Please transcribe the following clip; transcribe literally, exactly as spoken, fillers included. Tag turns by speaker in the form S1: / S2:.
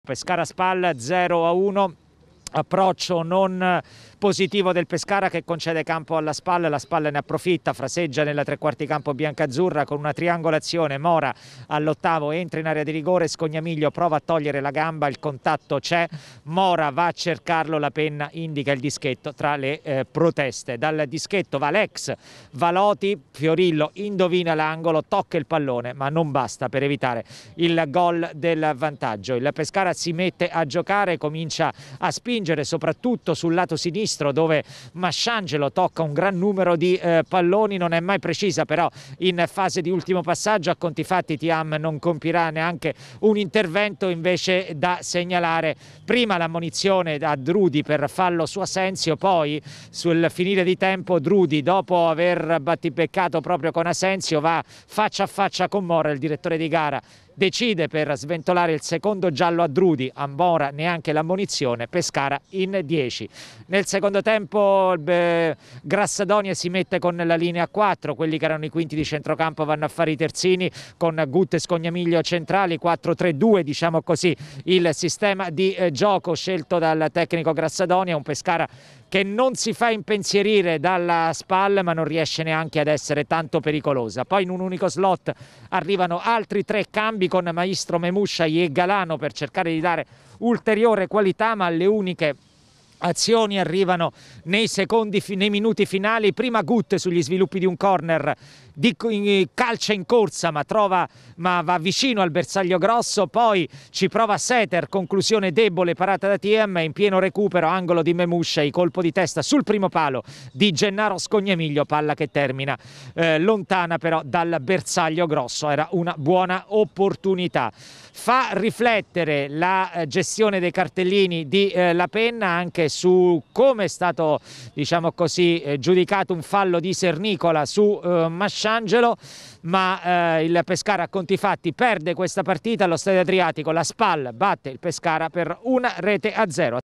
S1: Pescara Spal zero a uno, approccio non positivo del Pescara che concede campo alla Spal, la Spal ne approfitta, fraseggia nella tre quarti campo biancazzurra con una triangolazione. Mora all'ottavo entra in area di rigore, Scognamiglio prova a togliere la gamba, il contatto c'è, Mora va a cercarlo, la penna indica il dischetto tra le eh, proteste. Dal dischetto va l'ex Valoti, Fiorillo indovina l'angolo, tocca il pallone ma non basta per evitare il gol del vantaggio. Il Pescara si mette a giocare, comincia a spingere soprattutto sul lato sinistro dove Masciangelo tocca un gran numero di eh, palloni, non è mai precisa però in fase di ultimo passaggio. A conti fatti Thiam non compirà neanche un intervento invece da segnalare. Prima l'ammonizione da Drudi per fallo su Asensio, poi sul finire di tempo Drudi, dopo aver battibeccato proprio con Asensio, va faccia a faccia con Mora. Il direttore di gara decide per sventolare il secondo giallo a Drudi, a Mora neanche l'ammonizione, Pescara in dieci. Nel secondo tempo beh, Grassadonia si mette con la linea quattro, quelli che erano i quinti di centrocampo vanno a fare i terzini con Gut e Scognamiglio centrali, quattro tre due diciamo così il sistema di eh, gioco scelto dal tecnico Grassadonia. Un Pescara che non si fa impensierire dalla Spal ma non riesce neanche ad essere tanto pericolosa. Poi in un unico slot arrivano altri tre cambi con Maestro, Memuscia e Galano per cercare di dare ulteriore qualità, ma le uniche azioni arrivano nei secondi, nei minuti finali. Prima Gut sugli sviluppi di un corner, di calcia in corsa ma trova ma va vicino al bersaglio grosso, poi ci prova Seter, conclusione debole, parata da Thiam, in pieno recupero angolo di Memuscia, colpo di testa sul primo palo di Gennaro Scognamiglio, palla che termina eh, lontana però dal bersaglio grosso. Era una buona opportunità. Fa riflettere la eh, gestione dei cartellini di eh, La Penna anche su come è stato, diciamo così, eh, giudicato un fallo di Sernicola su eh, Masciangelo, ma eh, il Pescara a conti fatti perde questa partita allo Stadio Adriatico. La Spal batte il Pescara per una rete a zero.